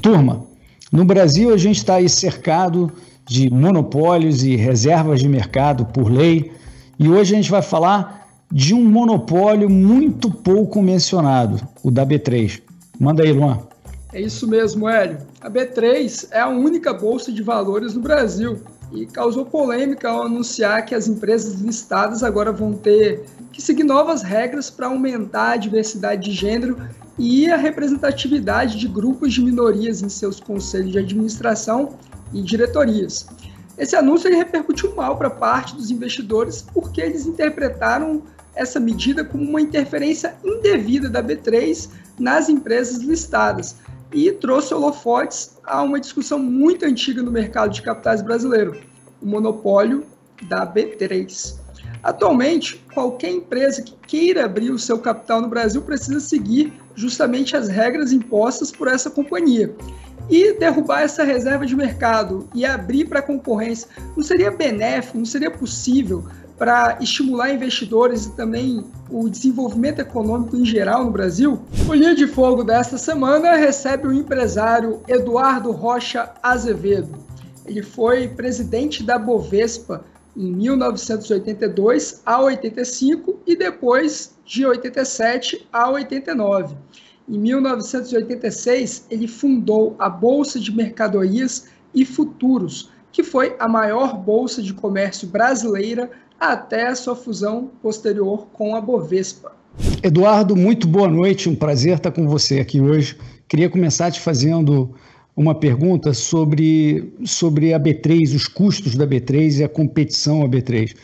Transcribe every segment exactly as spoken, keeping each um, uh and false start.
Turma, no Brasil a gente está aí cercado de monopólios e reservas de mercado por lei, e hoje a gente vai falar de um monopólio muito pouco mencionado, o da B três. Manda aí, Luan. É isso mesmo, Hélio. A B três é a única bolsa de valores no Brasil e causou polêmica ao anunciar que as empresas listadas agora vão ter que seguir novas regras para aumentar a diversidade de gênero e a representatividade de grupos de minorias em seus conselhos de administração e diretorias. Esse anúncio ele repercutiu mal para parte dos investidores porque eles interpretaram essa medida como uma interferência indevida da B três nas empresas listadas e trouxe holofotes a uma discussão muito antiga no mercado de capitais brasileiro, o monopólio da B três. Atualmente, qualquer empresa que queira abrir o seu capital no Brasil precisa seguir justamente as regras impostas por essa companhia. E derrubar essa reserva de mercado e abrir para a concorrência não seria benéfico, não seria possível para estimular investidores e também o desenvolvimento econômico em geral no Brasil? O Linha de Fogo desta semana recebe o empresário Eduardo Rocha Azevedo. Ele foi presidente da Bovespa em mil novecentos e oitenta e dois a oitenta e cinco e depois de oitenta e sete a oitenta e nove. Em mil novecentos e oitenta e seis, ele fundou a Bolsa de Mercadorias e Futuros, que foi a maior bolsa de comércio brasileira até a sua fusão posterior com a Bovespa. Eduardo, muito boa noite, um prazer estar com você aqui hoje. Queria começar te fazendo uma pergunta sobre, sobre a B três, os custos da B três e a competição à B três.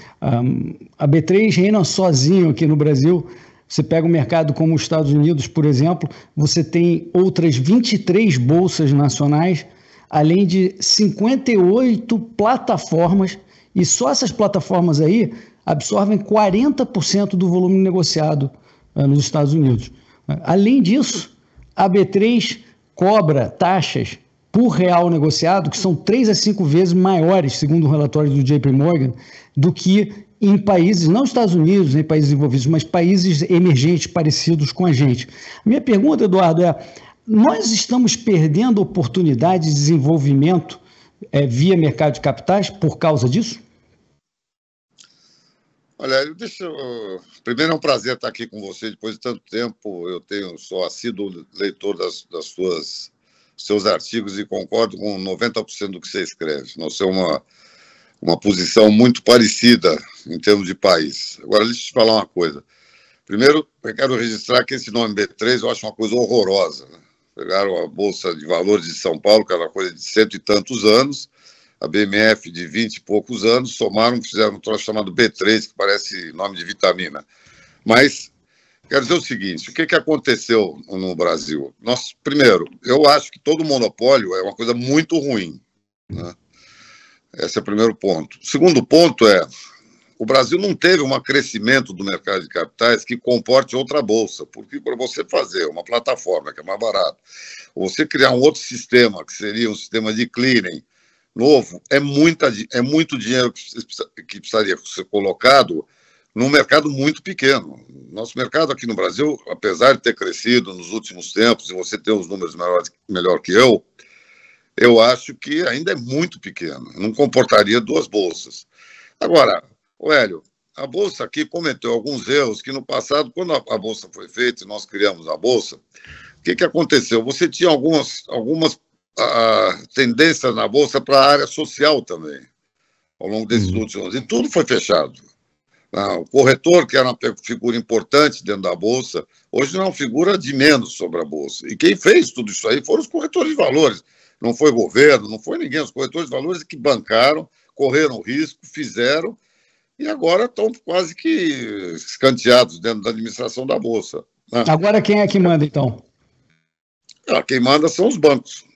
Um, a B três reina sozinho aqui no Brasil. Você pega um mercado como os Estados Unidos, por exemplo, você tem outras vinte e três bolsas nacionais, além de cinquenta e oito plataformas, e só essas plataformas aí absorvem quarenta por cento do volume negociado uh, nos Estados Unidos. Além disso, a B três cobra taxas por real negociado que são três a cinco vezes maiores, segundo o relatório do J P Morgan, do que em países, não Estados Unidos, nem países desenvolvidos, mas países emergentes parecidos com a gente. Minha pergunta, Eduardo, é: nós estamos perdendo oportunidade de desenvolvimento é, via mercado de capitais por causa disso? Olha, deixa eu... primeiro é um prazer estar aqui com você depois de tanto tempo. Eu tenho, sou assíduo leitor das, das suas, seus artigos e concordo com noventa por cento do que você escreve. Nós temos uma, uma posição muito parecida em termos de país. Agora, deixa eu te falar uma coisa. Primeiro, eu quero registrar que esse nome B três eu acho uma coisa horrorosa, né? Pegaram a Bolsa de Valores de São Paulo, que era uma coisa de cento e tantos anos, a B M F de vinte e poucos anos, somaram, fizeram um troço chamado B três, que parece nome de vitamina. Mas, quero dizer o seguinte, o que, que aconteceu no Brasil? Nós, primeiro, eu acho que todo monopólio é uma coisa muito ruim, né? Esse é o primeiro ponto. O segundo ponto é, o Brasil não teve um crescimento do mercado de capitais que comporte outra bolsa, porque para você fazer uma plataforma que é mais barata, ou você criar um outro sistema, que seria um sistema de clearing novo, é, muita, é muito dinheiro que, que precisaria ser colocado num mercado muito pequeno. Nosso mercado aqui no Brasil, apesar de ter crescido nos últimos tempos, e você ter os números melhores, melhor que eu, eu acho que ainda é muito pequeno, não comportaria duas bolsas. Agora, Hélio, a Bolsa aqui cometeu alguns erros que no passado, quando a, a Bolsa foi feita e nós criamos a Bolsa, o que, que aconteceu? Você tinha algumas, algumas a tendência na Bolsa para a área social também, ao longo desses uhum. últimos anos, e tudo foi fechado. Ah, o corretor, que era uma figura importante dentro da Bolsa, hoje não é uma figura de menos sobre a Bolsa. E quem fez tudo isso aí foram os corretores de valores. Não foi governo, não foi ninguém. Os corretores de valores que bancaram, correram risco, fizeram, e agora estão quase que escanteados dentro da administração da Bolsa. Né? Agora quem é que manda, então? Ah, quem manda são os bancos.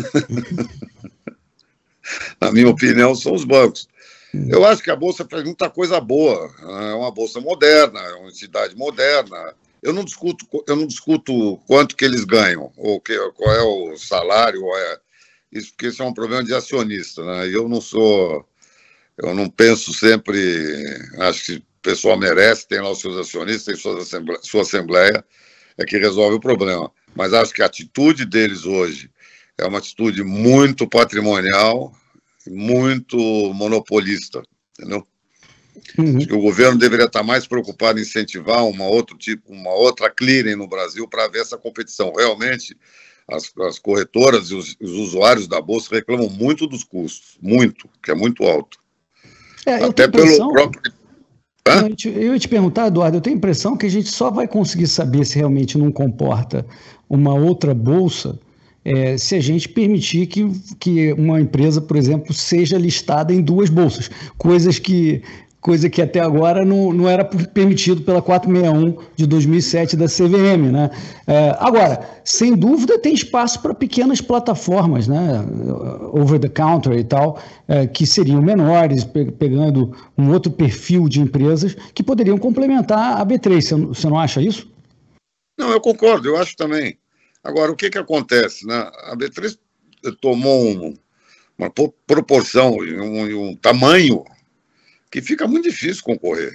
Na minha opinião, são os bancos. Eu acho que a Bolsa faz muita coisa boa. É uma Bolsa moderna, é uma entidade moderna. Eu não discuto, eu não discuto quanto que eles ganham, ou que, qual é o salário, ou é, isso, porque isso é um problema de acionista, né? Eu não sou, eu não penso sempre, acho que o pessoal merece, tem lá os seus acionistas, tem sua assembleia, sua assembleia, é que resolve o problema. Mas acho que a atitude deles hoje, é uma atitude muito patrimonial, muito monopolista, entendeu? Uhum. Acho que o governo deveria estar mais preocupado em incentivar uma, outro tipo, uma outra clearing no Brasil para ver essa competição. Realmente, as, as corretoras e os, os usuários da Bolsa reclamam muito dos custos, muito, que é muito alto. É, Até pelo próprio... Hã? Eu, te, eu ia te perguntar, Eduardo, eu tenho a impressão que a gente só vai conseguir saber se realmente não comporta uma outra bolsa é, se a gente permitir que, que uma empresa, por exemplo, seja listada em duas bolsas, coisas que, coisa que até agora não, não era permitido pela quatrocentos e sessenta e um de dois mil e sete da C V M, né? É, agora, sem dúvida, tem espaço para pequenas plataformas, né? Over the counter e tal, é, que seriam menores, pe pegando um outro perfil de empresas que poderiam complementar a B três. Você, você não acha isso? Não, eu concordo, eu acho também. Agora, o que, que acontece, né? A B três tomou um, uma proporção e um, um tamanho que fica muito difícil concorrer.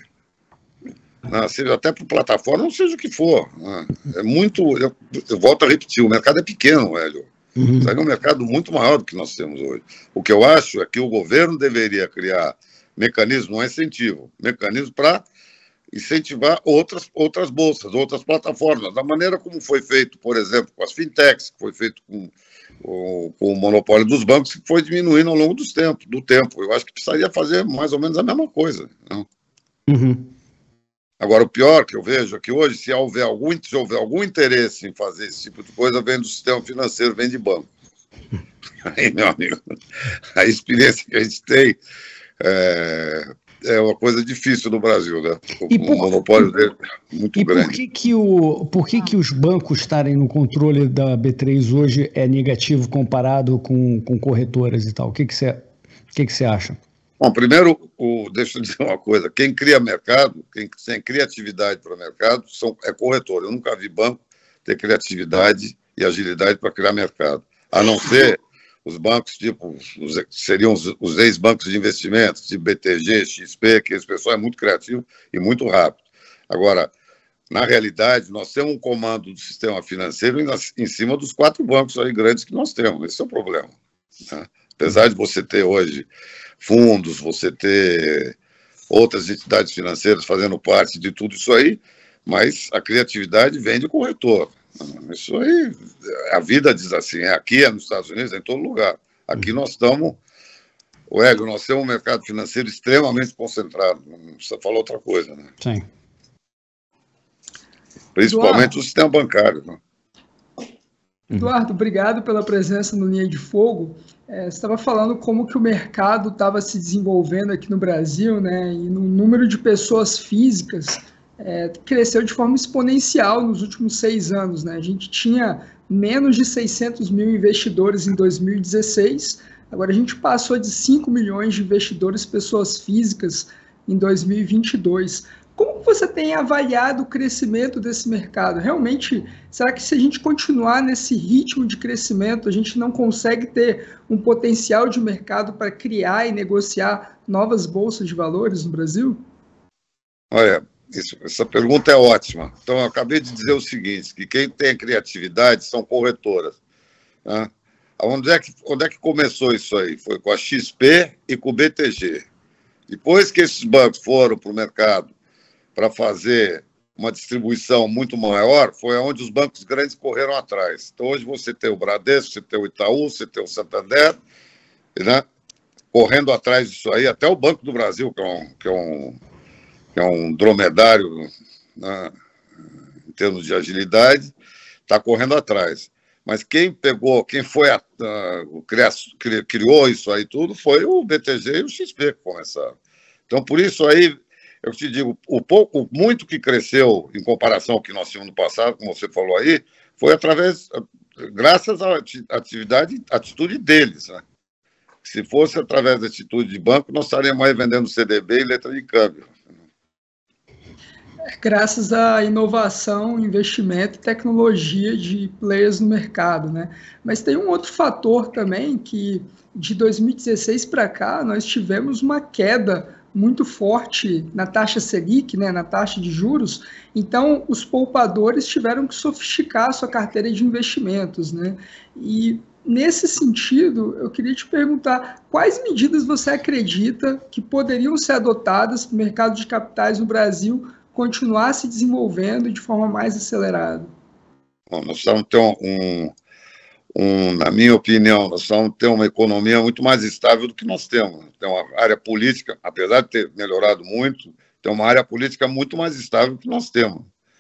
Né? Seja até por plataforma, não seja o que for. Né? É muito. Eu, eu volto a repetir, o mercado é pequeno, velho. Uhum. Isso aí é um mercado muito maior do que nós temos hoje. O que eu acho é que o governo deveria criar mecanismo, não é incentivo, mecanismo para incentivar outras, outras bolsas, outras plataformas, da maneira como foi feito, por exemplo, com as fintechs, que foi feito com, com, com o monopólio dos bancos, que foi diminuindo ao longo dos tempos, do tempo. Eu acho que precisaria fazer mais ou menos a mesma coisa. Não? Uhum. Agora, o pior que eu vejo é que hoje, se houver algum, se houver algum interesse em fazer esse tipo de coisa, vem do sistema financeiro, vem de banco. Aí, meu amigo, a experiência que a gente tem é... é uma coisa difícil no Brasil, né? O, e por, o monopólio dele é muito e grande. Por que que, o, por que que os bancos estarem no controle da B três hoje é negativo comparado com, com corretoras e tal? O que que você que que você acha? Bom, primeiro, o, deixa eu dizer uma coisa. Quem cria mercado, quem tem criatividade para o mercado, são, é corretor. Eu nunca vi banco ter criatividade e agilidade para criar mercado. A não ser os bancos, tipo, os, seriam os, os ex-bancos de investimentos, tipo B T G, X P, que esse pessoal é muito criativo e muito rápido. Agora, na realidade, nós temos um comando do sistema financeiro em, em cima dos quatro bancos aí grandes que nós temos. Esse é o problema. Né? Apesar de você ter hoje fundos, você ter outras entidades financeiras fazendo parte de tudo isso aí, mas a criatividade vem de corretor. Isso aí, a vida diz assim, é aqui, é nos Estados Unidos, é em todo lugar. Aqui nós estamos, o Hélio, nós temos um mercado financeiro extremamente concentrado, não precisa falar outra coisa, né? Sim. Principalmente Eduardo, o sistema bancário. Né? Eduardo, obrigado pela presença no Linha de Fogo. É, você estava falando como que o mercado estava se desenvolvendo aqui no Brasil, né? E no número de pessoas físicas É, cresceu de forma exponencial nos últimos seis anos. Né? A gente tinha menos de seiscentos mil investidores em dois mil e dezesseis, agora a gente passou de cinco milhões de investidores, pessoas físicas, em dois mil e vinte e dois. Como você tem avaliado o crescimento desse mercado? Realmente, será que se a gente continuar nesse ritmo de crescimento, a gente não consegue ter um potencial de mercado para criar e negociar novas bolsas de valores no Brasil? Olha, Isso, essa pergunta é ótima. Então, eu acabei de dizer o seguinte, que quem tem criatividade são corretoras. Né? Onde, é que, onde é que começou isso aí? Foi com a X P e com o B T G. Depois que esses bancos foram para o mercado para fazer uma distribuição muito maior, foi onde os bancos grandes correram atrás. Então, hoje você tem o Bradesco, você tem o Itaú, você tem o Santander, né? Correndo atrás disso aí, até o Banco do Brasil, que é um... Que é um que é um dromedário, né, em termos de agilidade, está correndo atrás. Mas quem pegou, quem foi a, a, criou isso aí tudo foi o B T G e o X P que começaram. Então, por isso aí, eu te digo, o pouco, muito que cresceu em comparação ao que nós tínhamos no passado, como você falou aí, foi através, graças à atividade, atitude deles, né? Se fosse através da atitude de banco, nós estaríamos aí vendendo C D B e letra de câmbio. Graças à inovação, investimento e tecnologia de players no mercado, né? Mas tem um outro fator também que de dois mil e dezesseis para cá nós tivemos uma queda muito forte na taxa Selic, né, na taxa de juros. Então os poupadores tiveram que sofisticar a sua carteira de investimentos, né? E nesse sentido, eu queria te perguntar quais medidas você acredita que poderiam ser adotadas para o mercado de capitais no Brasil continuar se desenvolvendo de forma mais acelerada? Bom, nós precisamos ter um, um, um, na minha opinião, nós precisamos ter uma economia muito mais estável do que nós temos. Tem uma área política, apesar de ter melhorado muito, tem uma área política muito mais estável do que nós temos.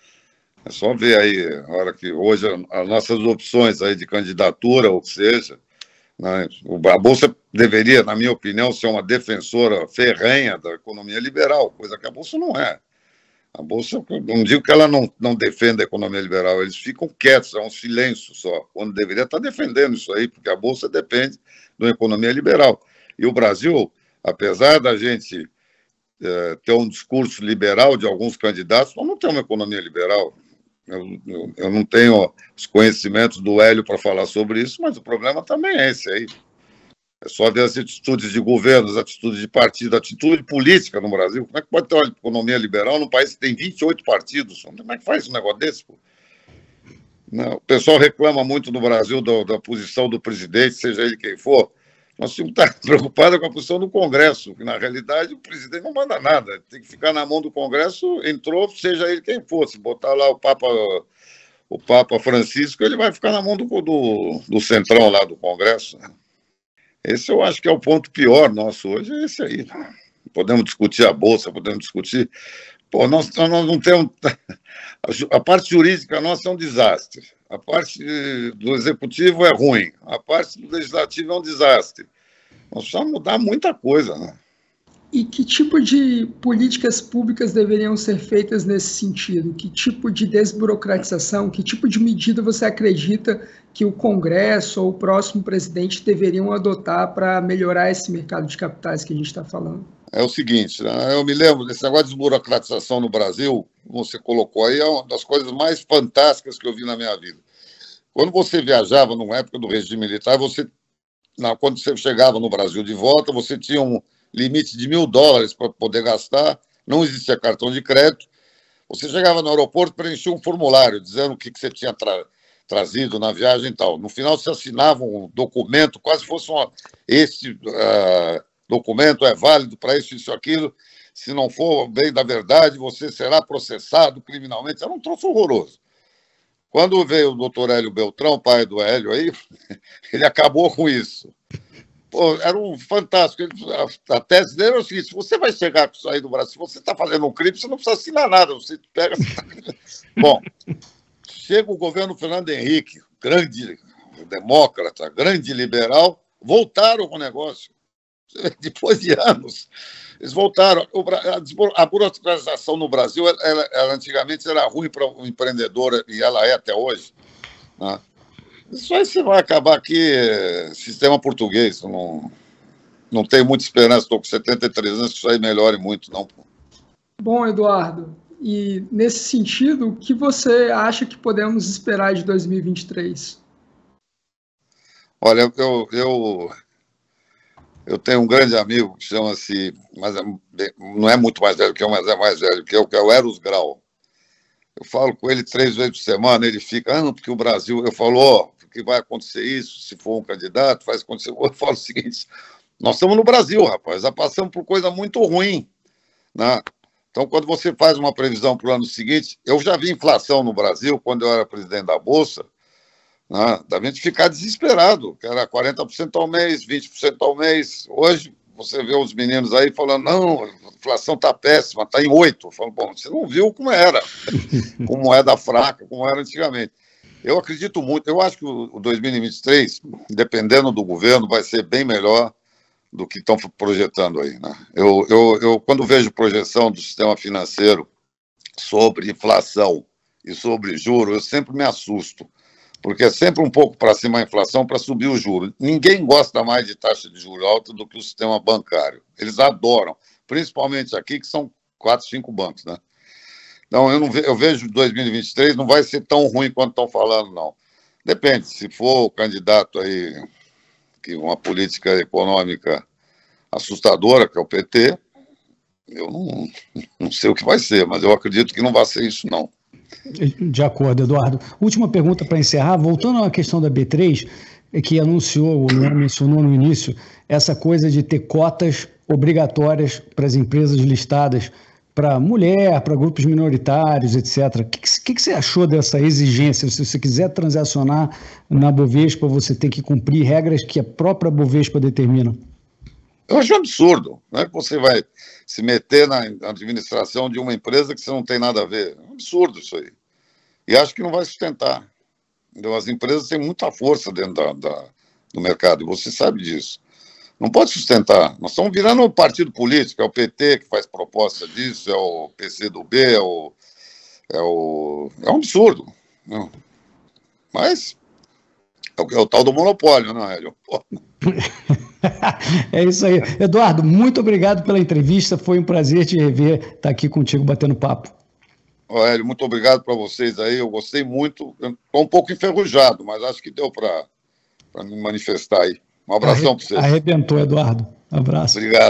É só ver aí, a hora que hoje as nossas opções aí de candidatura, ou que seja, né, a Bolsa deveria, na minha opinião, ser uma defensora ferrenha da economia liberal, coisa que a Bolsa não é. A Bolsa, não digo que ela não, não defenda a economia liberal, eles ficam quietos, é um silêncio só, quando deveria estar defendendo isso aí, porque a Bolsa depende de uma economia liberal. E o Brasil, apesar da gente é, ter um discurso liberal de alguns candidatos, nós não temos uma economia liberal. Eu, eu, eu não tenho os conhecimentos do Hélio para falar sobre isso, mas o problema também é esse aí. É só ver as atitudes de governo, as atitudes de partido, a atitude política no Brasil. Como é que pode ter uma economia liberal num país que tem vinte e oito partidos? Como é que faz um negócio desse? Pô? Não, o pessoal reclama muito no Brasil da, da posição do presidente, seja ele quem for. Nós temos que estar preocupados com a posição do Congresso, que na realidade o presidente não manda nada, tem que ficar na mão do Congresso, entrou, seja ele quem for. Se botar lá o Papa, o Papa Francisco, ele vai ficar na mão do, do, do centrão lá do Congresso. Esse eu acho que é o ponto pior nosso hoje, é esse aí. Podemos discutir a Bolsa, podemos discutir... Pô, nós, nós não temos... A parte jurídica nossa é um desastre. A parte do executivo é ruim. A parte do legislativo é um desastre. Nós precisamos mudar muita coisa, né? E que tipo de políticas públicas deveriam ser feitas nesse sentido? Que tipo de desburocratização, que tipo de medida você acredita que o Congresso ou o próximo presidente deveriam adotar para melhorar esse mercado de capitais que a gente está falando? É o seguinte, né? Eu me lembro desse negócio de desburocratização no Brasil, como você colocou aí, é uma das coisas mais fantásticas que eu vi na minha vida. Quando você viajava, numa época do regime militar, você, não, quando você chegava no Brasil de volta, você tinha um limite de mil dólares para poder gastar, não existia cartão de crédito. Você chegava no aeroporto, preenchia um formulário dizendo o que, que você tinha tra trazido na viagem e tal. No final, você assinava um documento, quase fosse uma... Esse uh, documento é válido para isso, isso, aquilo. Se não for bem da verdade, você será processado criminalmente. Era um troço horroroso. Quando veio o doutor Hélio Beltrão, pai do Hélio aí, ele acabou com isso. Pô, era um fantástico. Ele, a, a tese dele era o seguinte: se você vai chegar com isso aí do Brasil, se você está fazendo um crime, você não precisa assinar nada. Você pega. Bom, chega o governo Fernando Henrique, grande demócrata, grande liberal, voltaram com o negócio. Depois de anos, eles voltaram. A burocratização no Brasil, ela, ela antigamente era ruim para o empreendedor, e ela é até hoje, né? Isso aí você vai acabar aqui, sistema português. Não, não tenho muita esperança, estou com setenta e três anos, que isso aí melhore muito, não. Bom, Eduardo, e nesse sentido, o que você acha que podemos esperar de dois mil e vinte e três? Olha, eu, eu, eu tenho um grande amigo que chama-se, mas não é muito mais velho que eu, mas é mais velho que eu, que é o Eros Grau. Eu falo com ele três vezes por semana, ele fica, ah, não, porque o Brasil... Eu falo, ó, oh, que vai acontecer isso, se for um candidato, faz acontecer... Eu falo o seguinte, nós estamos no Brasil, rapaz, já passamos por coisa muito ruim, né? Então, quando você faz uma previsão para o ano seguinte, eu já vi inflação no Brasil, quando eu era presidente da Bolsa, né, da gente ficar desesperado, que era quarenta por cento ao mês, vinte por cento ao mês. Hoje, você vê os meninos aí falando, não, a inflação está péssima, está em oito. Eu falo, bom, você não viu como era, com moeda fraca, como era antigamente. Eu acredito muito, eu acho que o dois mil e vinte e três, dependendo do governo, vai ser bem melhor do que estão projetando aí, né? Eu, eu, eu, quando vejo projeção do sistema financeiro sobre inflação e sobre juros, eu sempre me assusto, porque é sempre um pouco para cima a inflação para subir o juro. Ninguém gosta mais de taxa de juros alta do que o sistema bancário. Eles adoram, principalmente aqui, que são quatro, cinco bancos, né? Então, eu, não ve eu vejo dois mil e vinte e três não vai ser tão ruim quanto estão falando, não. Depende, se for o candidato aí, que uma política econômica assustadora, que é o P T, eu não, não sei o que vai ser, mas eu acredito que não vai ser isso, não. De acordo, Eduardo. Última pergunta para encerrar. Voltando à questão da B três, que anunciou, o Luan mencionou no início, essa coisa de ter cotas obrigatórias para as empresas listadas, para mulher, para grupos minoritários, etcétera. O que, que, que você achou dessa exigência? Se você quiser transacionar na Bovespa, você tem que cumprir regras que a própria Bovespa determina. Eu acho um absurdo, né? Que você vai se meter na administração de uma empresa que você não tem nada a ver. É um absurdo isso aí. E acho que não vai sustentar. Então, as empresas têm muita força dentro da, da, do mercado, e você sabe disso. Não pode sustentar. Nós estamos virando um partido político, é o P T que faz proposta disso, é o P C do B, é o... É, o, é um absurdo. Não. Mas é o, é o tal do monopólio, não é, Hélio? É isso aí. Eduardo, muito obrigado pela entrevista. Foi um prazer te rever, estar aqui contigo batendo papo. Ô, Hélio, muito obrigado para vocês aí. Eu gostei muito. Estou um pouco enferrujado, mas acho que deu para me manifestar aí. Um abração para vocês. Arrebentou, Eduardo. Abraço. Obrigado.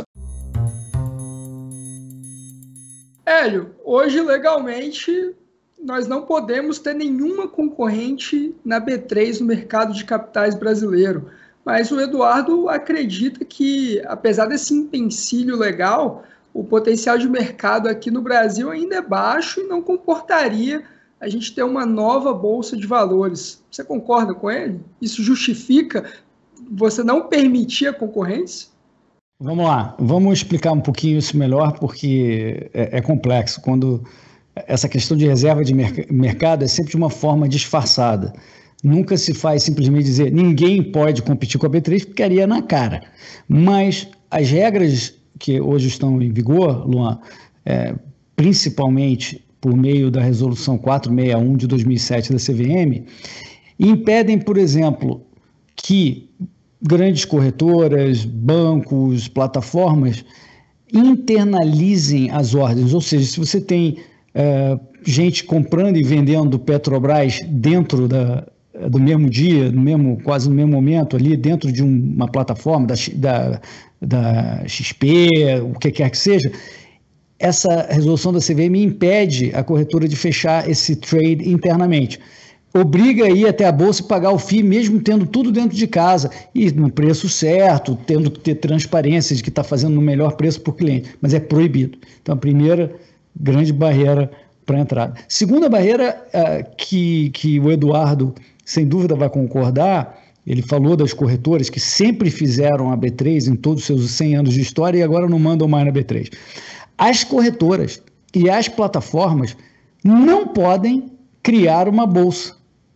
Hélio, hoje legalmente nós não podemos ter nenhuma concorrente na B três no mercado de capitais brasileiro. Mas o Eduardo acredita que, apesar desse empecilho legal, o potencial de mercado aqui no Brasil ainda é baixo e não comportaria a gente ter uma nova bolsa de valores. Você concorda com ele? Isso justifica você não permitir a concorrência? Vamos lá, vamos explicar um pouquinho isso melhor, porque é, é complexo. Quando essa questão de reserva de merc- mercado é sempre de uma forma disfarçada. Nunca se faz simplesmente dizer ninguém pode competir com a B três, porque ficaria na cara. Mas as regras que hoje estão em vigor, Luan, é, principalmente por meio da resolução quatrocentos e sessenta e um de dois mil e sete da C V M, impedem, por exemplo, que grandes corretoras, bancos, plataformas internalizem as ordens. Ou seja, se você tem é, gente comprando e vendendo Petrobras dentro da, do mesmo dia, no mesmo, quase no mesmo momento, ali dentro de um, uma plataforma da, da, da X P, o que quer que seja, essa resolução da C V M impede a corretora de fechar esse trade internamente. Obriga a ir até a bolsa e pagar o F I I, mesmo tendo tudo dentro de casa, e no preço certo, tendo que ter transparência de que está fazendo no melhor preço para o cliente, mas é proibido. Então, a primeira grande barreira para a entrada. Segunda barreira, uh, que, que o Eduardo, sem dúvida, vai concordar, ele falou das corretoras que sempre fizeram a B três em todos os seus cem anos de história e agora não mandam mais na B três. As corretoras e as plataformas não podem criar uma bolsa.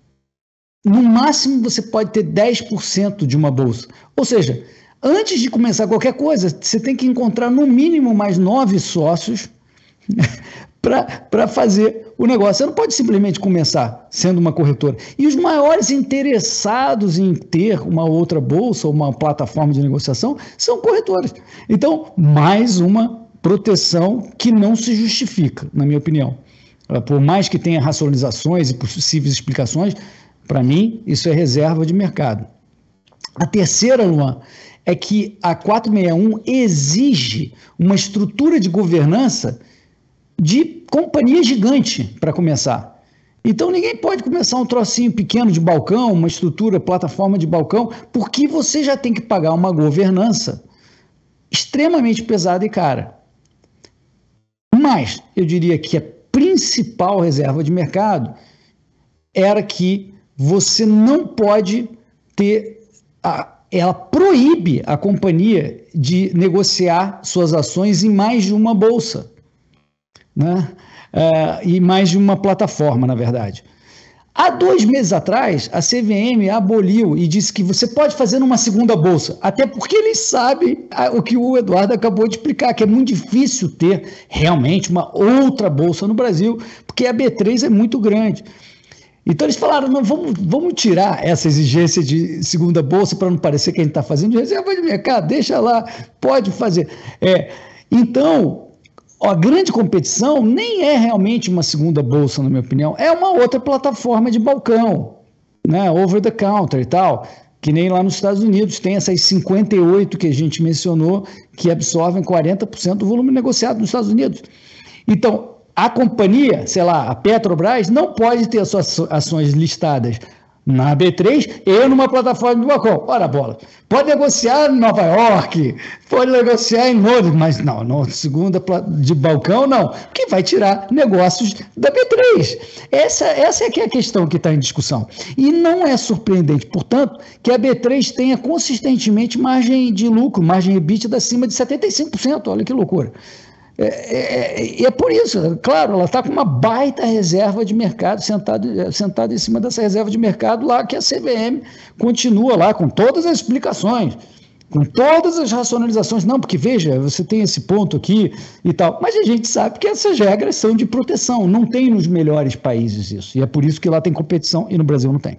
No máximo, você pode ter dez por cento de uma bolsa. Ou seja, antes de começar qualquer coisa, você tem que encontrar no mínimo mais nove sócios para fazer o negócio. Você não pode simplesmente começar sendo uma corretora. E os maiores interessados em ter uma outra bolsa ou uma plataforma de negociação são corretoras. Então, mais uma proteção que não se justifica, na minha opinião. Por mais que tenha racionalizações e possíveis explicações, para mim, isso é reserva de mercado. A terceira, Luan, é que a quatrocentos e sessenta e um exige uma estrutura de governança de companhia gigante, para começar. Então, ninguém pode começar um trocinho pequeno de balcão, uma estrutura, plataforma de balcão, porque você já tem que pagar uma governança extremamente pesada e cara. Mas, eu diria que a principal reserva de mercado era que você não pode ter, a, ela proíbe a companhia de negociar suas ações em mais de uma bolsa, né? Uh, e mais de uma plataforma, na verdade. Há dois meses atrás, a C V M aboliu e disse que você pode fazer numa segunda bolsa, até porque eles sabem o que o Eduardo acabou de explicar, que é muito difícil ter realmente uma outra bolsa no Brasil, porque a B três é muito grande. Então eles falaram, não, vamos, vamos tirar essa exigência de segunda bolsa para não parecer que a gente está fazendo de reserva de mercado, deixa lá, pode fazer. É, então, a grande competição nem é realmente uma segunda bolsa, na minha opinião, é uma outra plataforma de balcão, né, over the counter e tal, que nem lá nos Estados Unidos tem essas cinquenta e oito que a gente mencionou, que absorvem quarenta por cento do volume negociado nos Estados Unidos. Então, a companhia, sei lá, a Petrobras, não pode ter as suas ações listadas na B três e numa plataforma de balcão. Ora, bola, pode negociar em Nova York, pode negociar em Londres, mas não, na segunda de balcão não, porque vai tirar negócios da B três. Essa, essa é que é a questão que está em discussão. E não é surpreendente, portanto, que a B três tenha consistentemente margem de lucro, margem EBITDA acima de setenta e cinco por cento, olha que loucura. E é, é, é por isso, claro, ela está com uma baita reserva de mercado, sentada sentada em cima dessa reserva de mercado lá, que a C V M continua lá, com todas as explicações, com todas as racionalizações. Não, porque veja, você tem esse ponto aqui e tal, mas a gente sabe que essas regras são de proteção, não tem nos melhores países isso, e é por isso que lá tem competição e no Brasil não tem.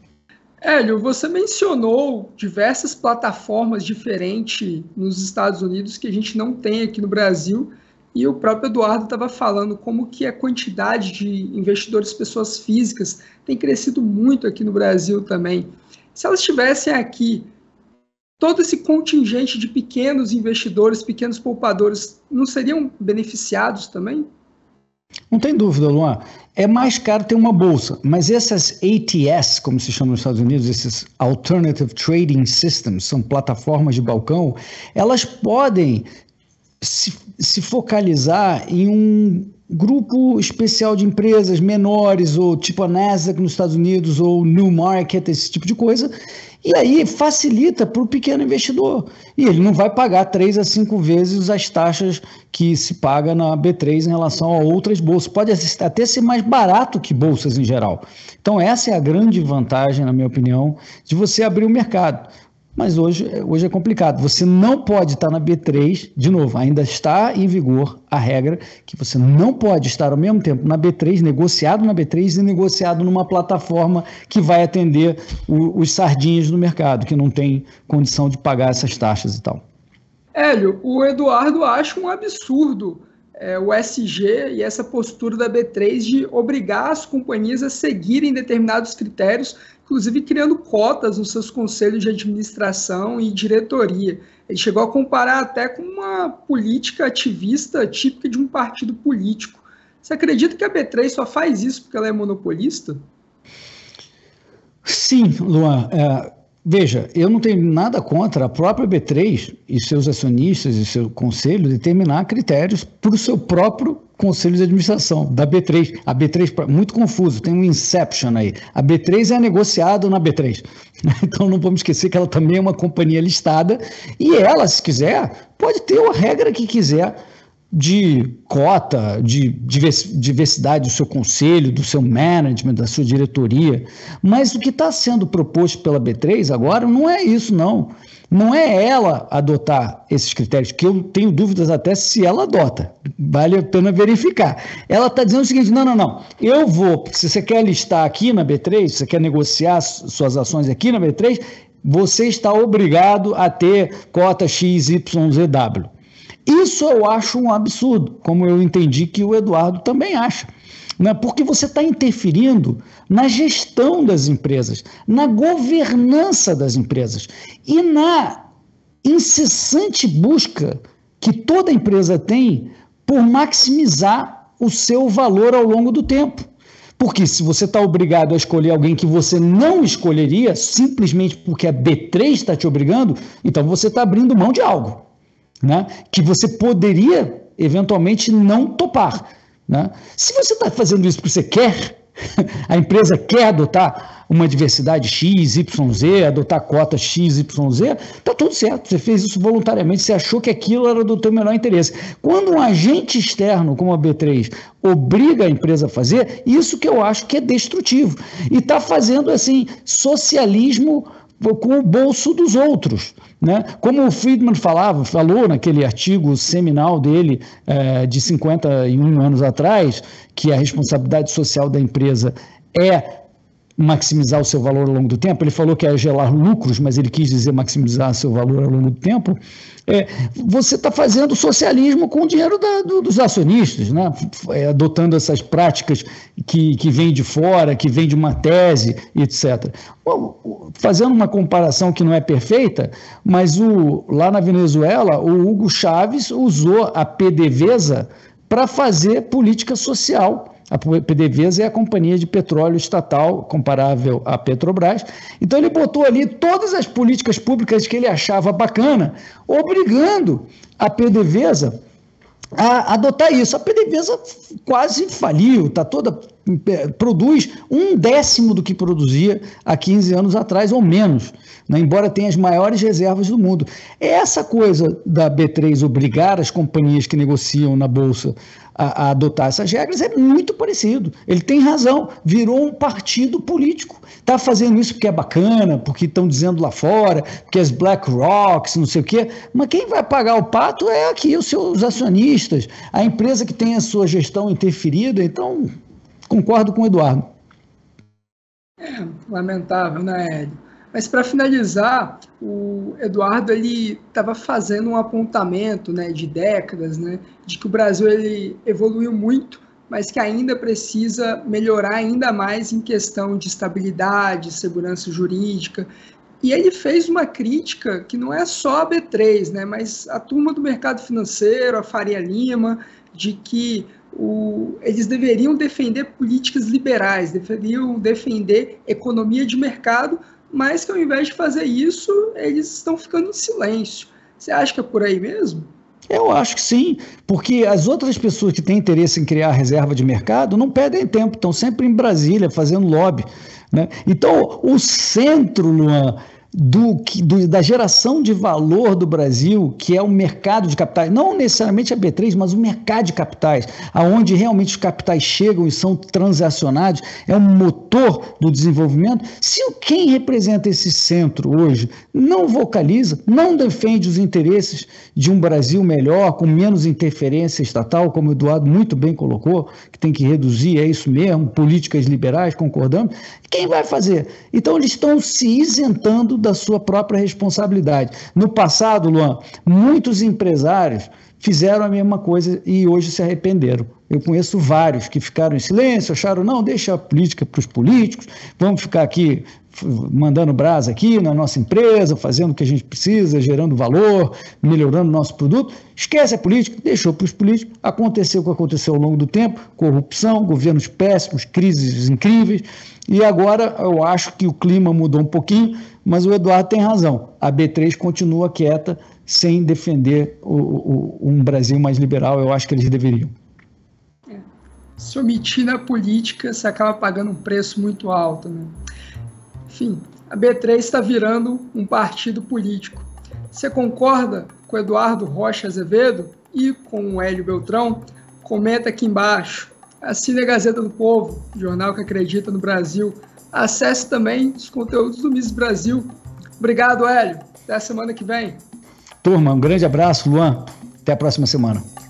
Hélio, você mencionou diversas plataformas diferentes nos Estados Unidos que a gente não tem aqui no Brasil. E o próprio Eduardo estava falando como que a quantidade de investidores, pessoas físicas, tem crescido muito aqui no Brasil também. Se elas estivessem aqui, todo esse contingente de pequenos investidores, pequenos poupadores, não seriam beneficiados também? Não tem dúvida, Luan. É mais caro ter uma bolsa, mas essas A T S, como se chama nos Estados Unidos, esses Alternative Trading Systems, são plataformas de balcão, elas podem Se, se focalizar em um grupo especial de empresas menores, ou tipo a Nasdaq nos Estados Unidos, ou New Market, esse tipo de coisa, e aí facilita para o pequeno investidor. E ele não vai pagar três a cinco vezes as taxas que se paga na B três em relação a outras bolsas. Pode até ser mais barato que bolsas em geral. Então essa é a grande vantagem, na minha opinião, de você abrir o mercado. Mas hoje, hoje é complicado. Você não pode estar na B três, de novo, ainda está em vigor a regra que você não pode estar ao mesmo tempo na B três, negociado na B três e negociado numa plataforma que vai atender o, os sardinhas do mercado, que não tem condição de pagar essas taxas e tal. Hélio, o Eduardo acha um absurdo é, o S G e essa postura da B três de obrigar as companhias a seguirem determinados critérios, inclusive criando cotas nos seus conselhos de administração e diretoria. Ele chegou a comparar até com uma política ativista típica de um partido político. Você acredita que a B três só faz isso porque ela é monopolista? Sim, Luan. É, veja, eu não tenho nada contra a própria B três e seus acionistas e seu conselho determinar critérios para o seu próprio conselho de administração da B três. A B três, muito confuso, tem um inception aí. A B três é negociado na B três. Então não vamos esquecer que ela também é uma companhia listada e ela, se quiser, pode ter a regra que quiser de cota, de diversidade do seu conselho, do seu management, da sua diretoria. Mas o que está sendo proposto pela B três agora não é isso, não. Não é ela adotar esses critérios, que eu tenho dúvidas até se ela adota. Vale a pena verificar. Ela está dizendo o seguinte, não, não, não, eu vou, se você quer listar aqui na B três, se você quer negociar suas ações aqui na B três, você está obrigado a ter cota X Y Z W. Isso eu acho um absurdo, como eu entendi que o Eduardo também acha. Né? Porque você está interferindo na gestão das empresas, na governança das empresas e na incessante busca que toda empresa tem por maximizar o seu valor ao longo do tempo. Porque se você está obrigado a escolher alguém que você não escolheria, simplesmente porque a B três está te obrigando, então você está abrindo mão de algo, né? Que você poderia eventualmente não topar. Né? Se você está fazendo isso porque você quer, a empresa quer adotar uma diversidade X, Y, Z, adotar cota X, Y, Z, está tudo certo, você fez isso voluntariamente, você achou que aquilo era do teu menor interesse. Quando um agente externo, como a B três, obriga a empresa a fazer, isso que eu acho que é destrutivo. E está fazendo assim, socialismo com o bolso dos outros. Né? Como o Friedman falava, falou naquele artigo seminal dele é, de cinquenta e um anos atrás, que a responsabilidade social da empresa é maximizar o seu valor ao longo do tempo. Ele falou que é gerar lucros, mas ele quis dizer maximizar seu valor ao longo do tempo. É, você está fazendo socialismo com o dinheiro da, do, dos acionistas, né? É, adotando essas práticas que, que vêm de fora, que vêm de uma tese, etcétera. Bom, fazendo uma comparação que não é perfeita, mas o, lá na Venezuela, o Hugo Chávez usou a PDVSA para fazer política social. A PDVSA é a companhia de petróleo estatal comparável à Petrobras. Então ele botou ali todas as políticas públicas que ele achava bacana, obrigando a PDVSA a adotar isso. A PDVSA quase faliu, tá toda, produz um décimo do que produzia há quinze anos atrás ou menos, né? Embora tenha as maiores reservas do mundo. Essa coisa da B três obrigar as companhias que negociam na Bolsa a, a adotar essas regras é muito parecido. Ele tem razão, virou um partido político. Está fazendo isso porque é bacana, porque estão dizendo lá fora, porque as Black Rocks, não sei o quê, mas quem vai pagar o pato é aqui os seus acionistas, a empresa que tem a sua gestão interferida. Então, concordo com o Eduardo. É, lamentável, né, Hélio? Mas para finalizar, o Eduardo ele estava fazendo um apontamento, né, de décadas, né, de que o Brasil ele evoluiu muito, mas que ainda precisa melhorar ainda mais em questão de estabilidade, segurança jurídica. E ele fez uma crítica que não é só a B três, né, mas a turma do mercado financeiro, a Faria Lima, de que o, eles deveriam defender políticas liberais, deveriam defender economia de mercado, mas que ao invés de fazer isso, eles estão ficando em silêncio. Você acha que é por aí mesmo? Eu acho que sim, porque as outras pessoas que têm interesse em criar reserva de mercado não perdem tempo, estão sempre em Brasília fazendo lobby, né? Então, o centro, Luan, do, do, da geração de valor do Brasil, que é o mercado de capitais, não necessariamente a B três, mas o mercado de capitais, aonde realmente os capitais chegam e são transacionados, é um motor do desenvolvimento. Se quem representa esse centro hoje não vocaliza, não defende os interesses de um Brasil melhor, com menos interferência estatal, como o Eduardo muito bem colocou, que tem que reduzir, é isso mesmo, políticas liberais, concordamos, quem vai fazer? Então eles estão se isentando da sua própria responsabilidade. No passado, Luan, muitos empresários fizeram a mesma coisa e hoje se arrependeram. Eu conheço vários que ficaram em silêncio, acharam, não, deixa a política para os políticos, vamos ficar aqui mandando brasa aqui na nossa empresa, fazendo o que a gente precisa, gerando valor, melhorando o nosso produto. Esquece a política, deixou para os políticos. Aconteceu o que aconteceu ao longo do tempo, corrupção, governos péssimos, crises incríveis, e agora eu acho que o clima mudou um pouquinho, mas o Eduardo tem razão. A B três continua quieta, sem defender o, o, um Brasil mais liberal. Eu acho que eles deveriam. É. Se omitir na política, você acaba pagando um preço muito alto, né? Enfim, a B três está virando um partido político. Você concorda com o Eduardo Rocha Azevedo e com o Hélio Beltrão? Comenta aqui embaixo. Assine a Gazeta do Povo, jornal que acredita no Brasil. Acesse também os conteúdos do Mises Brasil. Obrigado, Hélio. Até a semana que vem. Turma, um grande abraço, Luan. Até a próxima semana.